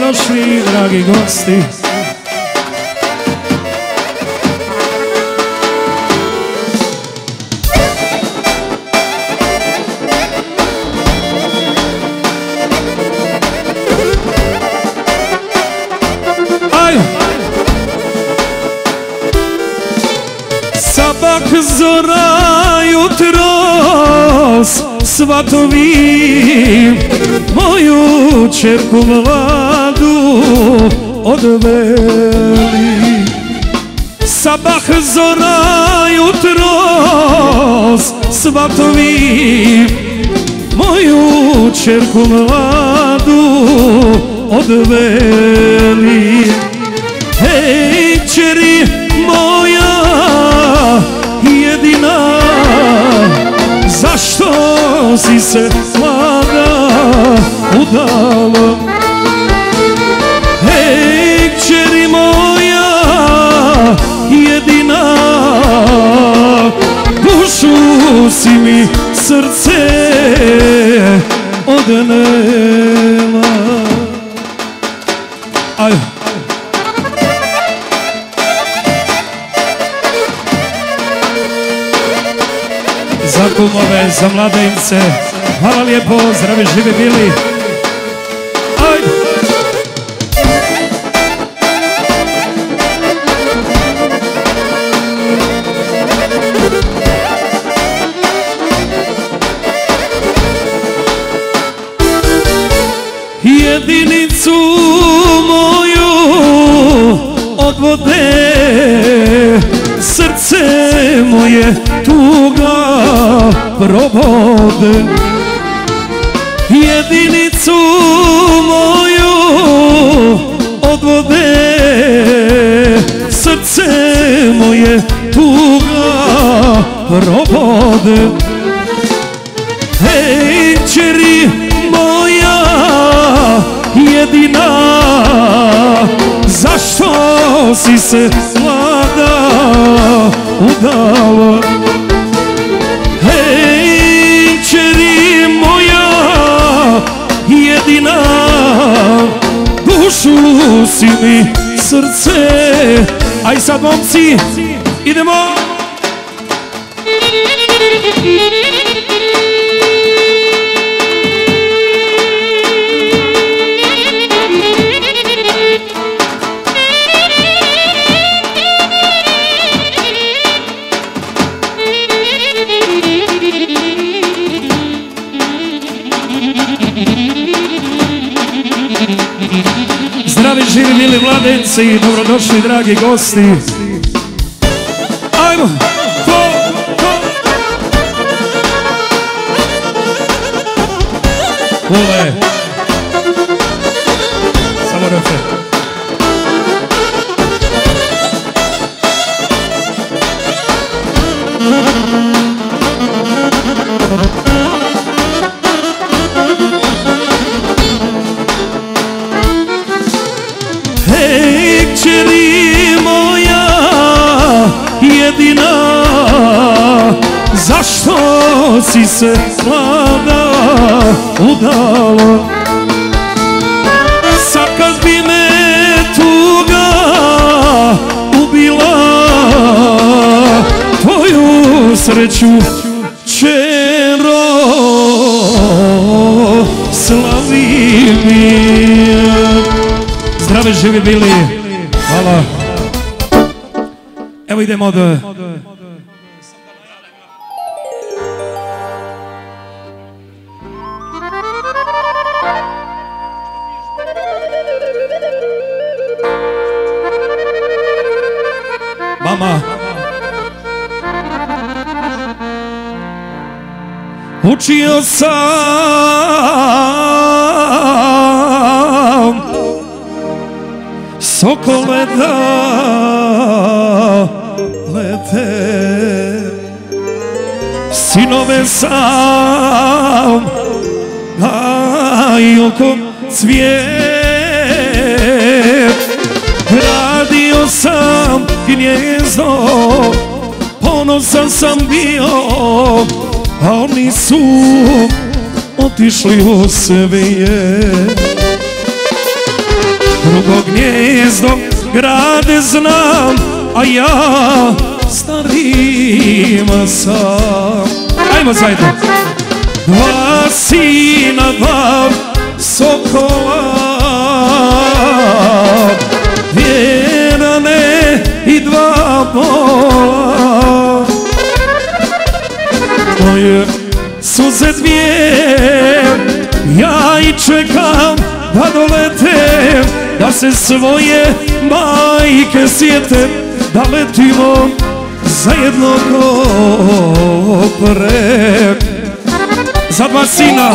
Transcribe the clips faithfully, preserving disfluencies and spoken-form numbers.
dobrodošli dragi gosti. Sabah zora jutros svatovi moju čerku mladu odveli. Sabah zora jutros svatovi moju čerku mladu odveli. Hej čeri moja jedina, zašto si se mlada udala? Hej kćeri moja jedina, dušu si mi srce odnela. Aj. Za kumove, za mladence, hvala lijepo, zdravi živi bili. Ajde! Jedinicu moju odvode, srce moje tuga probode. Jedinicu moju odvode, srce moje tuga probode. Hej čeri moja jedina, zašto si se mlada udala? Hej čeri moja jedina, dušu si mi srce. Aj sad momci, idemo! Zdravi živi bili mladenci, dobrodošli dragi gosti. Ajmo! To, to! Ule! Samo refren. Hej kćeri moja jedina, zašto si se mlada udala? Sad kad bi me tuga ubila, tvoju sreću čero slavim. Zdravi živi bili, hvala. Evo idemo od... Mama. Učio sam sokole da lete, sinove sam gajio ko cvijet. Radio sam gnjezdo, ponosan sam bio, a oni su otišli u svijet. drugo gnjezdo grade znam, a ja starima sam. Ajmo zajedno. Dva sina, dva sokola, dvije rane i dva bola. Moje suze dvije, ja i čekam da dolete, da se svoje majke sjete, da letimo zajedno ko pre. Za dva sina.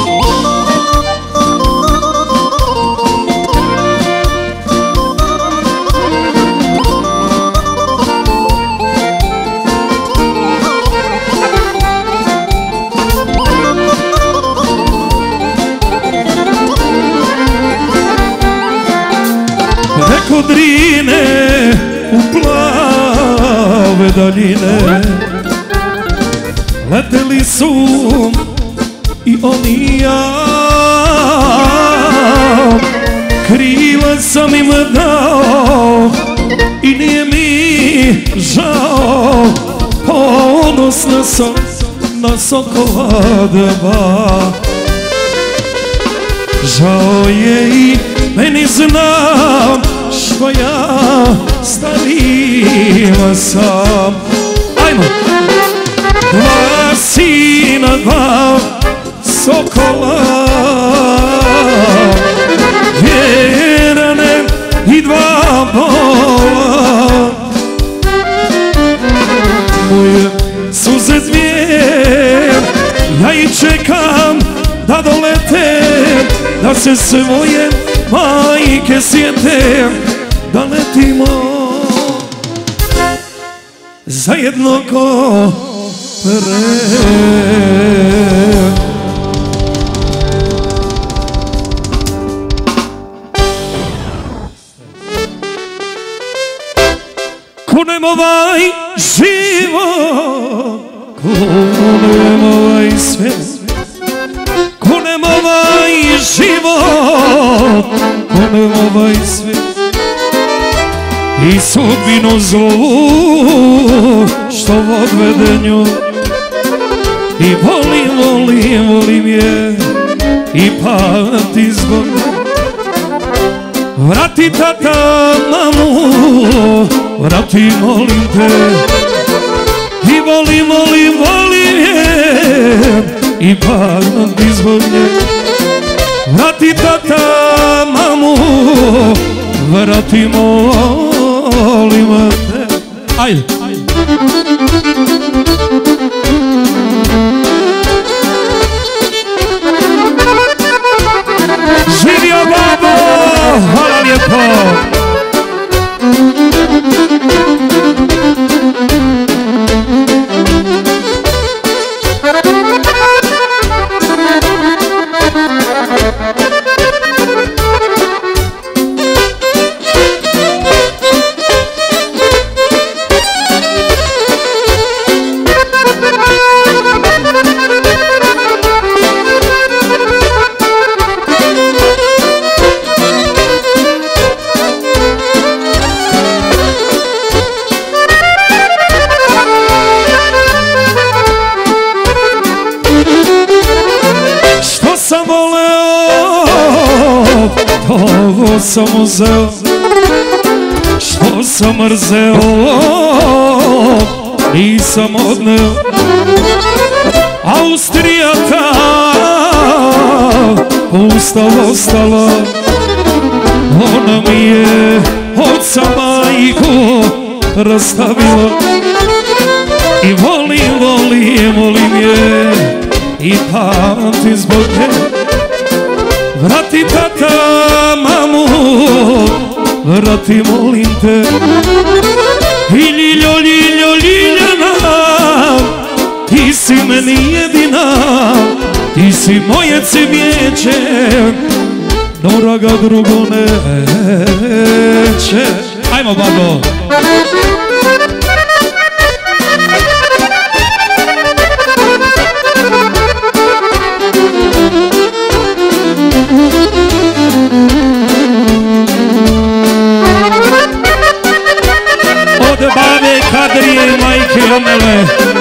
Preko Drine u plave daljine leteli su i on i ja, krila sam im dao i nije mi žao, ponosna sam na sokola dva. Žao je i meni, znam što ja starima sam. Ajmo! Dva sina, dva sokola, dvije rane i dva bola. Moje suze dvije, ja i čekam da dolete, da se svoje majke sjete, da letimo zajedno ko pre. Kunem ovaj život, kunem ovaj svijet, kunem ovaj život, kunem ovaj svijet i sudbinu zlu što odvede nju. I volim, volim, volim je i pamti zbog. Vrati tata mamu, vrati molim te. I volim, volim, volim je i pamti zbog nje. Vrati tata mamu, vrati molim te. Ajde, ajde. Živio babo, hvala lijepo. Ovo sam uzeo, što sam mrzeo, nisam odneo. Austrija ta pusta ostala, ona mi je oca majku rastavila. I volim, volim, volim je i pamtim zbog nje. Vrati tata mamu, vrati molim te. I Ljiljo, Ljiljo, Ljiljana, ti si meni jedina, ti si moje cvijeće, draga drugo neće. Ajmo babo. Kadrije i majke Amele.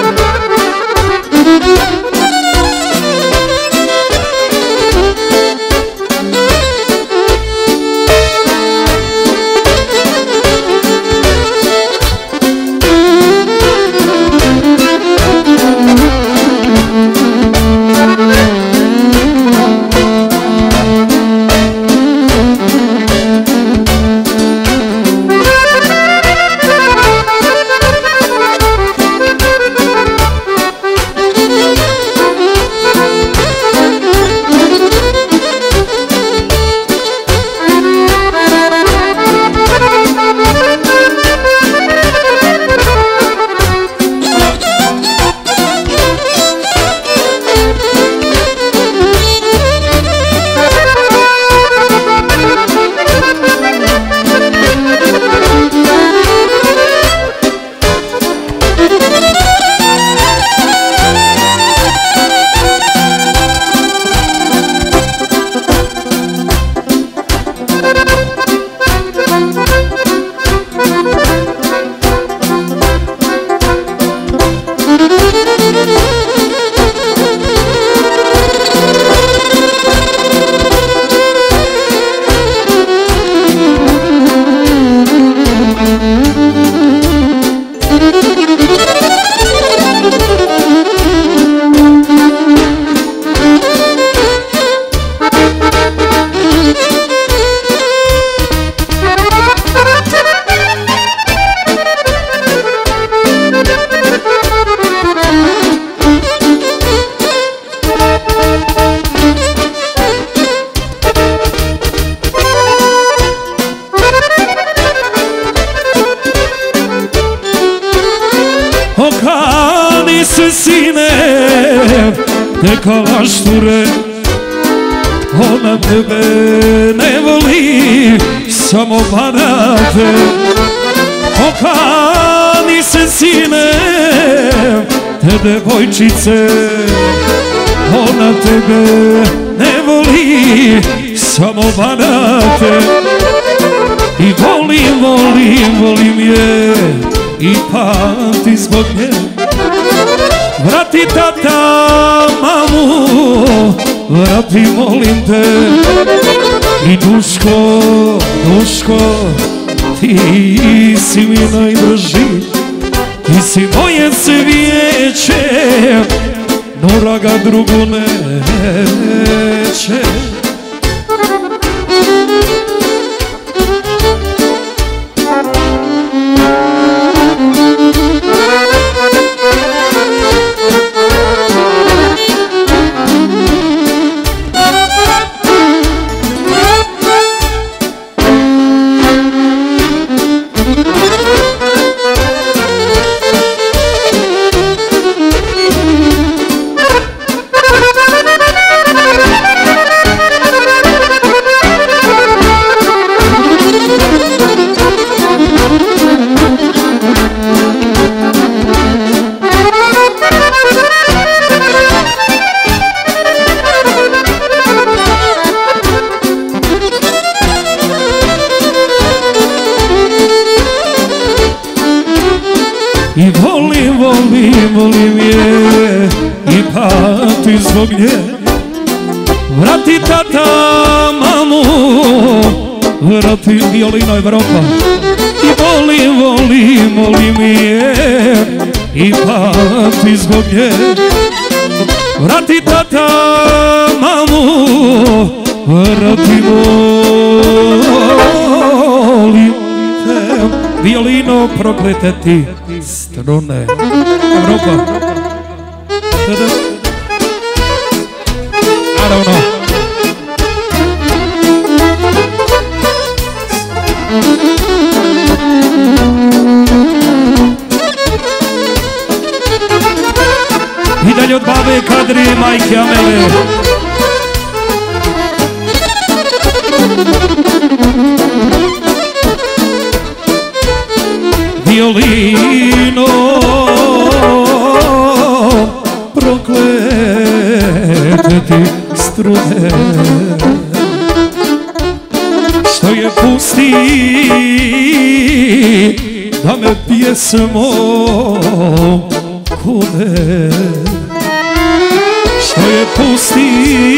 Okani se sine, te kalašture, ona tebe ne voli, samo banate. Okani se sine, te devojčice, ona tebe ne voli, samo banate. I volim, volim, volim je, i pamti zbog nje. Vrati tata mamu, vrati molim te. I duško, duško, ti si mi najdraži. Ti si moje cvijeće, noraga drugu neće. I volim, volim, volim je, i pati zbog nje. Vrati tata mamu, vrati violino Evropa. I volim, volim, volim je, i pati zbog nje. Vrati tata mamu, vrati volim te. Violino proklete ti strune Evropa. Naravno. I dalje od babe Kadri i majke Amele. Violino proklete ti strune, što je pusti da me pjesmom kune, što je pusti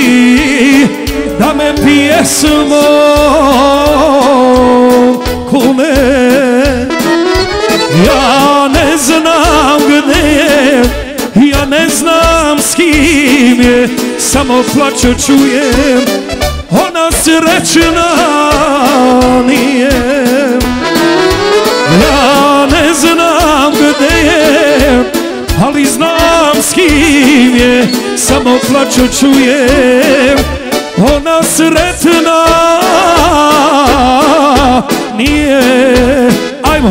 da me pjesmom kune. Ja ne znam gdje je, ja ne znam s kim je, samo plače čujem, ona srećna nije. Ja ne znam gdje je, ali znam s kim je, samo plače čujem, ona sretna nije. Ajmo!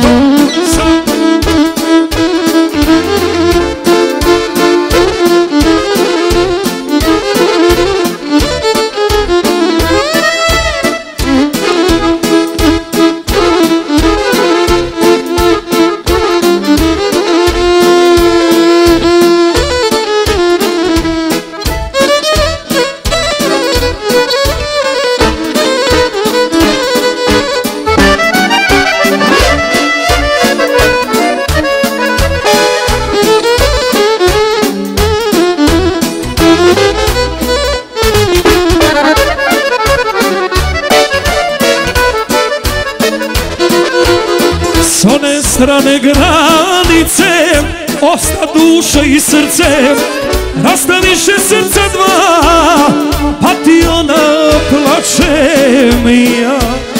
Strane granice, osta duša i srce, rastaviše srca dva, pa ti ona plačem i ja.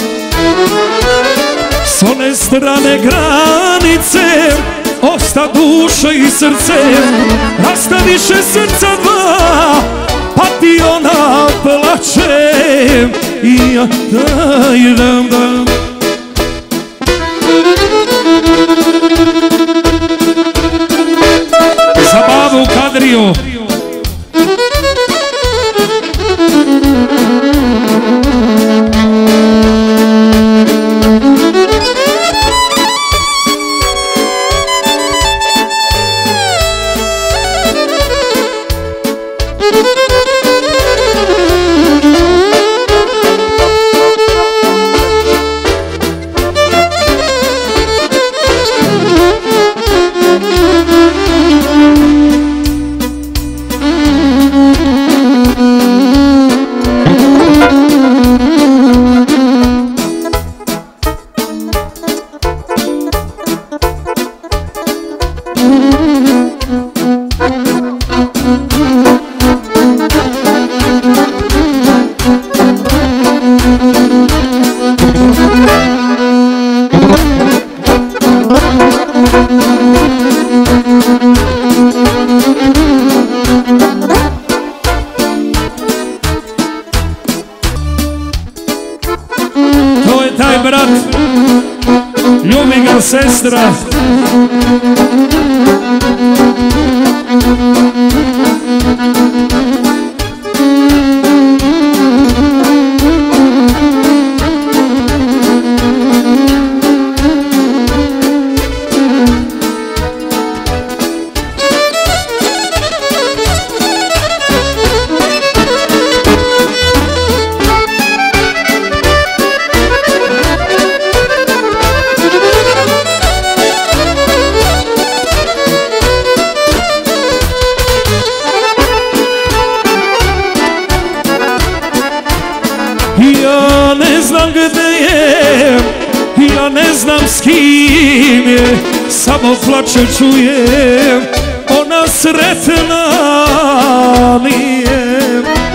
S one strane granice, osta duša i srce, rastaviše srca dva, pa ti ona plačem i ja. Daj, dam, dam. Za babu Kadriju. To je taj brat, ljubi ga sestra. Ja ne znam gdje je, ja ne znam s kim je, samo plače čujem, ona sretna nije.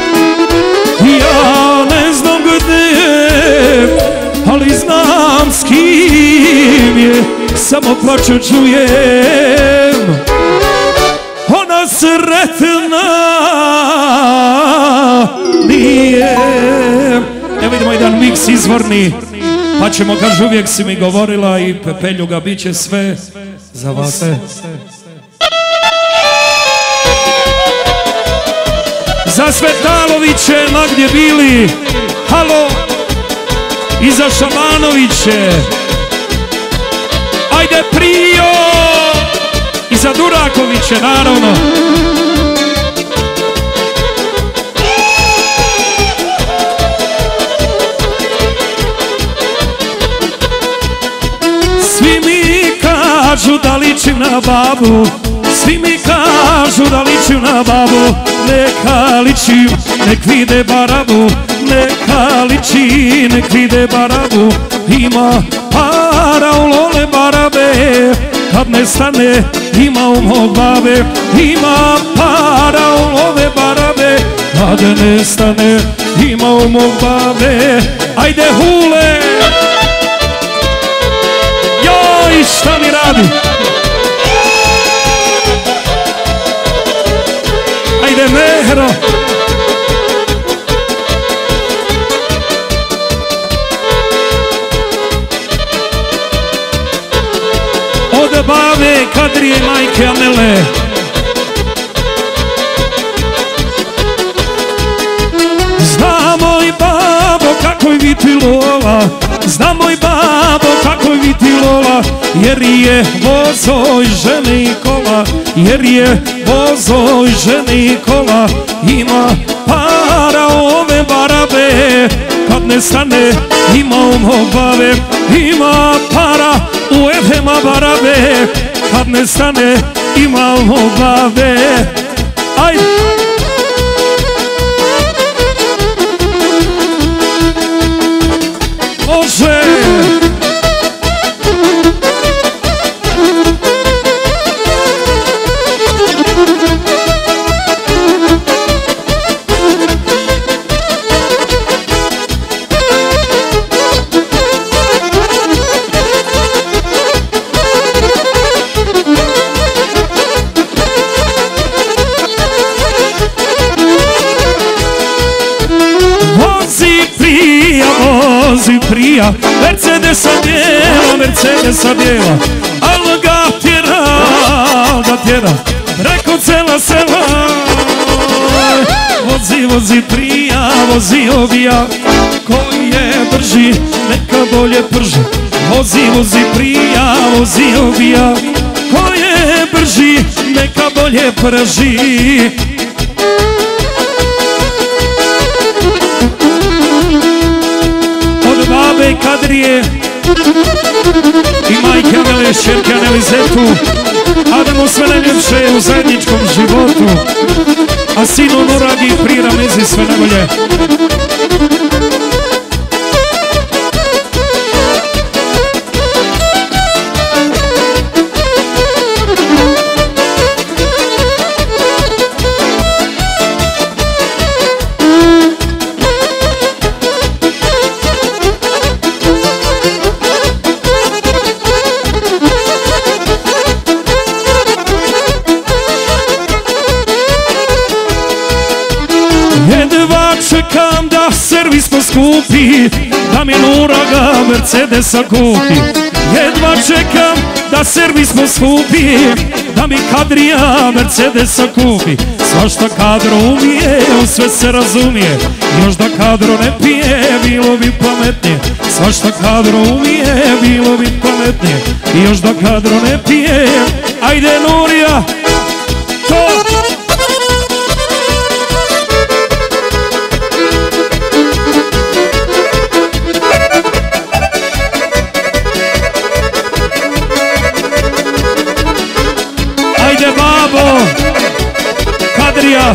Ja ne znam gdje je, ali znam s kim je, samo plače čujem, ona sretna nije. Evo idemo jedan miks izvorni, pa ćemo, kaže, uvijek si mi govorila i Pepeljuga, bit će sve za vas. Za Svetaloviće, ma gdje bili, halo, i za Šamanoviće, ajde Prijo, i za Durakoviće, naravno. Svi mi kažu da ličim na babu, svi mi kažu da ličim na babu. Neka ličim, nek vide barabu, neka liči, nek vide barabu. Ima para u lole barabe, kad ne stane ima u mog babe. Ima para u love barabe, kad ne stane ima u mog babe. Ajde hule, joj šta mi radi. Ajde Mehro, od babe Kadrije i majke Amele. Zna moj babo kako je viti lola, zna moj babo kako je viti lola, jer je vozo i žene i kola, jer je vozo i žene i kola. Ima para ove barabe, kad ne stane ima u mog babe. Ima para u efema barabe, kad ne stane ima u mog babe. Ajde! Može! Vozi prija, Mercedesa bijela, Mercedesa bijela, al ga tjera, ga tjera, preko cela sela. Vozi, vozi prija, vozi ovija, koji je brži, neka bolje prži. Vozi, vozi prija, vozi ovija, koji je brži, neka bolje prži. Babe Kadrije i majke Amele, šerke Anelizetu, a da mu sve najljepše u zajedničkom životu, a sinu Nuragi pri Ramezi sve najbolje. Jedva čekam da servis poskupi, da mi Nuraga Mercedesa kupi. Jedva čekam da servis poskupi, da mi Kadrija Mercedesa kupi. Svašta Kadro umije, u sve se razumije, još da Kadro ne pije, bilo bi pametnije. Svašta Kadro umije, bilo bi pametnije, još da Kadro ne pije. Ajde Nurija, to! Babo Kadrija,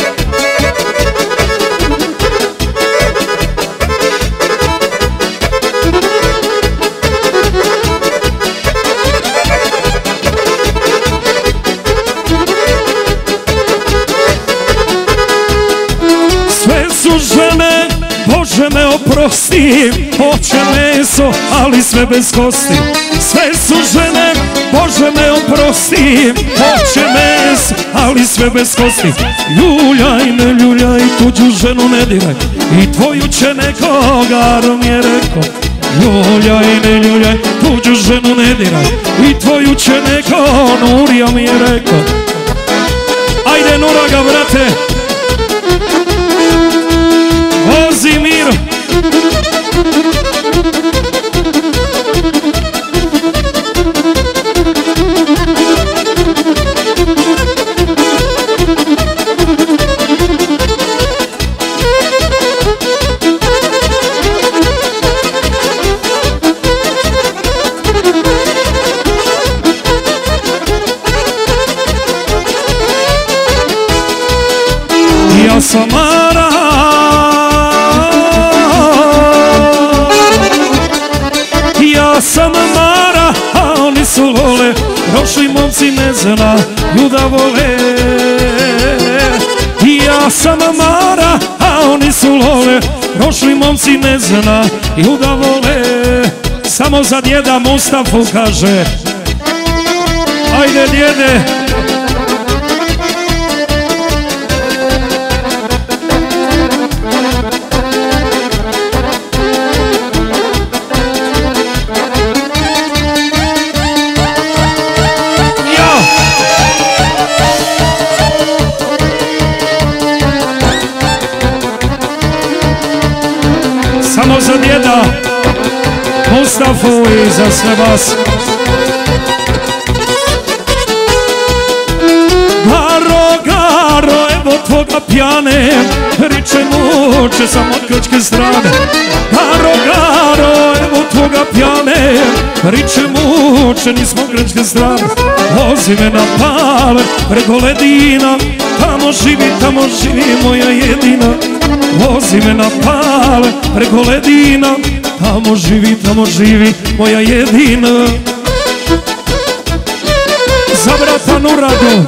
sve su žene, Bože me oprosti, hoće meso, ali sve bez kosti. Sve su žene, Bože me oprosti, hoće meso, ali sve bez kosti. Ljuljaj, ne ljuljaj, tuđu ženu ne diraj, i tvoju će nekoga, Rom je rekao. Ljuljaj, ne ljuljaj, tuđu ženu ne diraj, i tvoju će neko, Nurija mi je rekao. Ajde Nuraga, brate, vozi Miro. sam Mara. Ja sam Mara, a oni su Lole, prošli momci ne zna ljuda vole. Ja sam Mara, a oni su Lole, prošli momci ne zna ljuda vole. Samo za djeda Mustafu kaže, ajde djede. Samo za djeda Mustafu i za sve vas. Garo, garo, evo tvoga pjane, riče muče sam od grčke strane. Garo, garo, evo tvoga pjane, riče muče nismo grčke strane. Vozi me na pale preko ledina, tamo živi, tamo živi moja jedina. Vozi me na pale preko ledina, tamo živi, tamo živi moja jedina. Za brata Nuradu.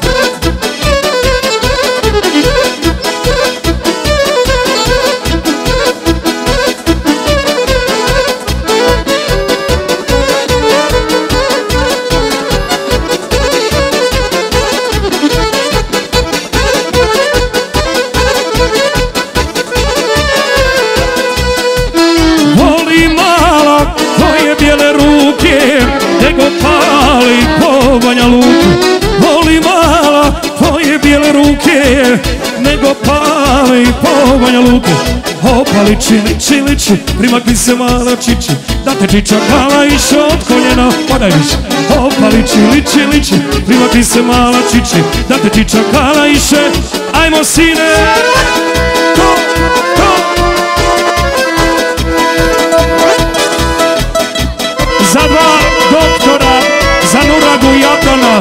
Nego pali po Banja Luku. Voli mala tvoje bijele ruke, nego pali po Banja Luku. Opa liči, liči, liči, primakni se mala čiči, da te čiča kala iše od koljena, podaj više. Opa liči, liči, liči, primakni se mala čiči, da te čiča kala iše, ajmo sine. To, to. Za dva doktora, za Nuradu i Atana.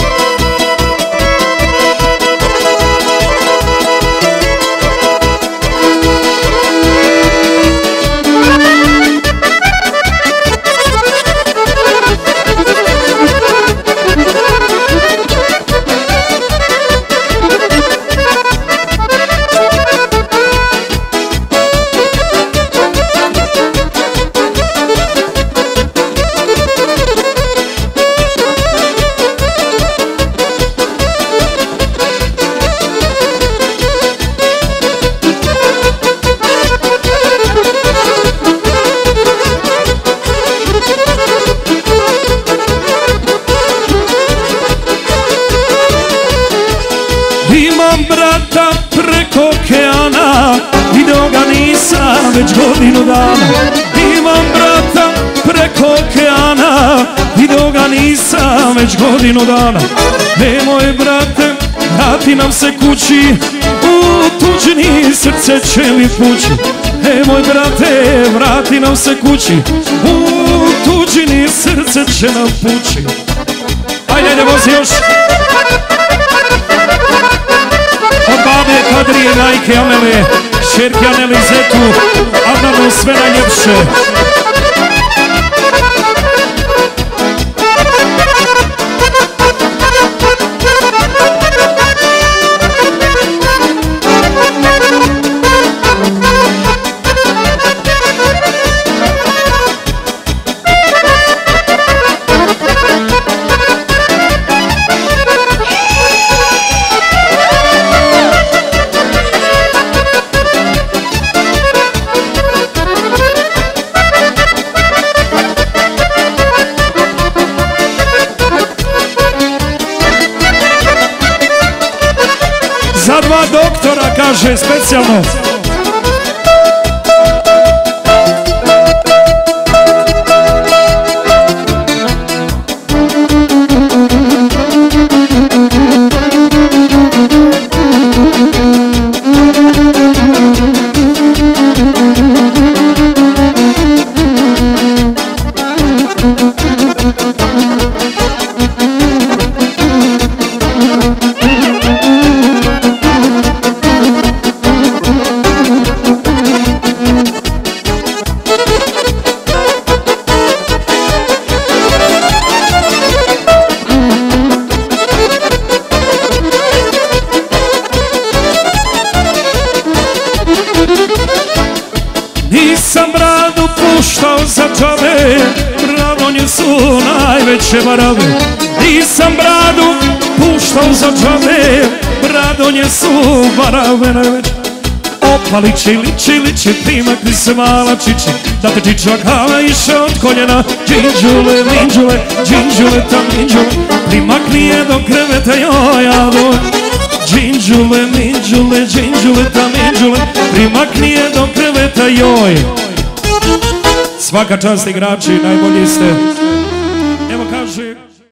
Imam brata preko okeana, video ga nisam već godinu dana. Imam brata preko okeana, video ga nisam već godinu dana. E moj brate, vrati nam se kući, u tuđini srce će mi pući. E moj brate, vrati nam se kući, u tuđini srce će nam pući. Ajde, ajde, vozi još. Od babe Kadrije, majke Amele, šerke Aneli, zetu, Adnanu sve najljepše. Za dva doktora, kaže, specijalno. puštao za džabe, Radonje su najveće barabe. Nisam bradu puštao za džabe, Radonje su barabe najveće. Opa liči, liči, liči, primakni se mala čiči, da te čiča kava iše od koljena. Džinđule, minđule, džinđule tam minđule, primakni je do kreveta joj ado. Džinđule, minđule, džinđule tam minđule, primakni je do kreveta joj. Svaka čast igrači, najbolji ste. Evo kaže